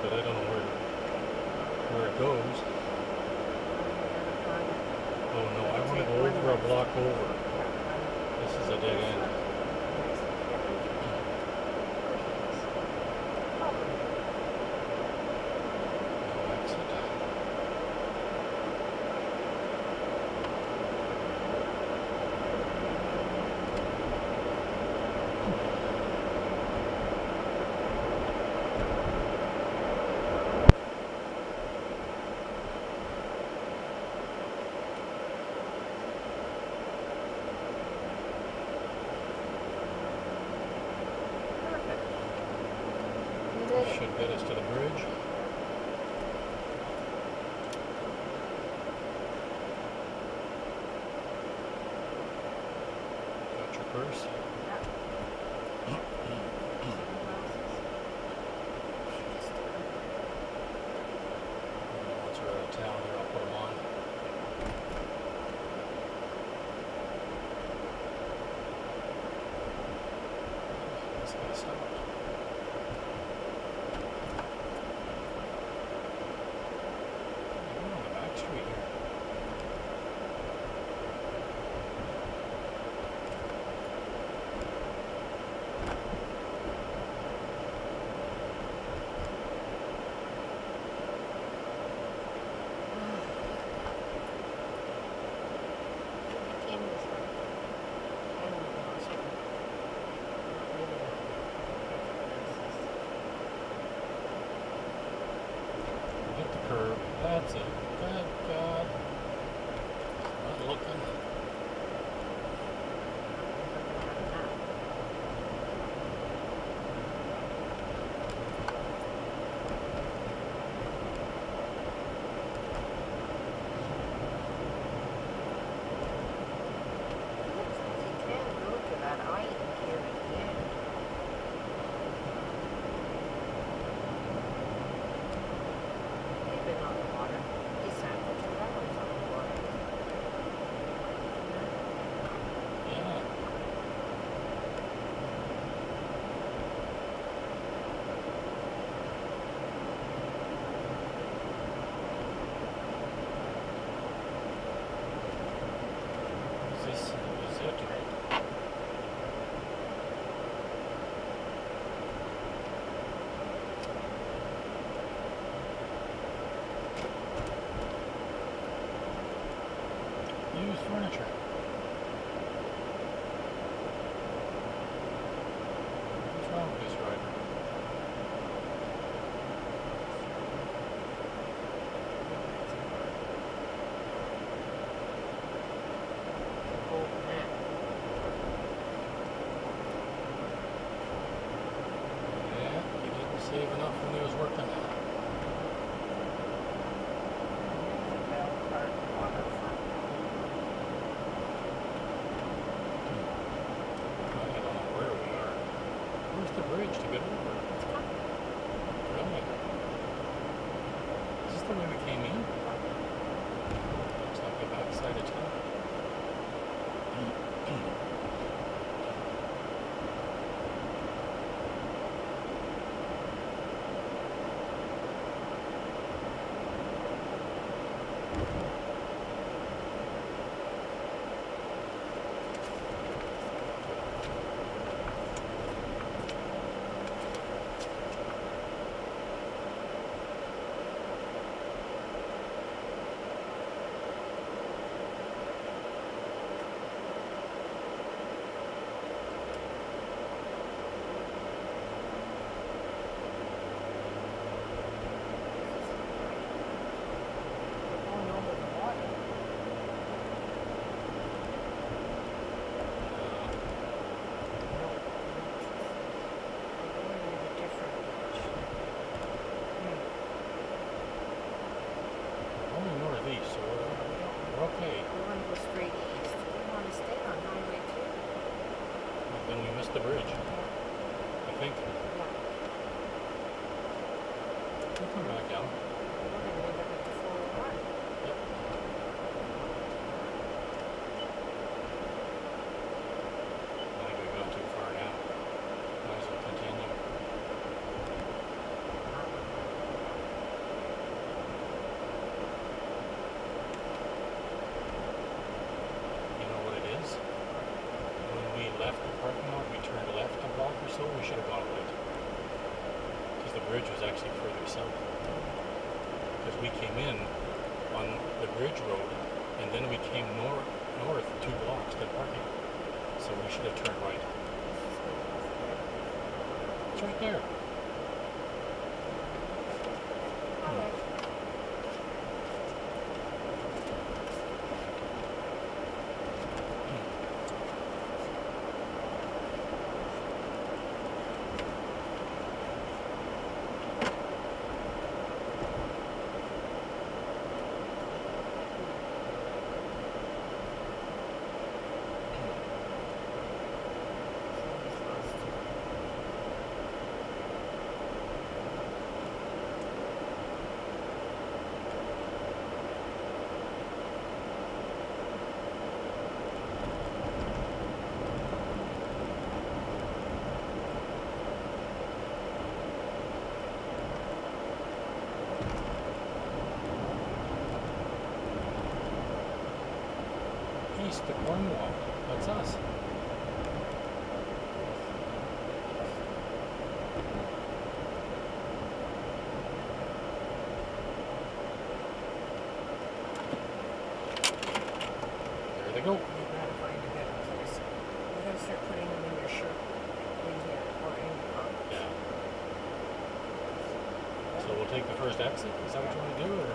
but I don't know where it goes. Oh no, I want to go over a block over. This is a dead end. No exit. Should get us to the bridge. Got your purse? Once we're out of town here, I'll put them on. This guy stopped. Curve. That's it. Good God. Not looking. Used furniture. What's wrong with this rider? Yeah, he didn't save enough when he was working. The bridge to get over. Really? Is this the way we came in? Looks like the backside of town. The bridge, I think. We'll come back down. Yep. I think we've gone too far now. Might as well continue. so, we should have gone right. Because the bridge was actually further south. Because we came in on the bridge road, and then we came north 2 blocks to parking. So we should have turned right. It's right there. East to Cornwall. That's us. There they go. You gotta find a better place. You gotta start putting them in your shirt in here or in your car. Yeah. So we'll take the first exit? Is that what you want to do? Or?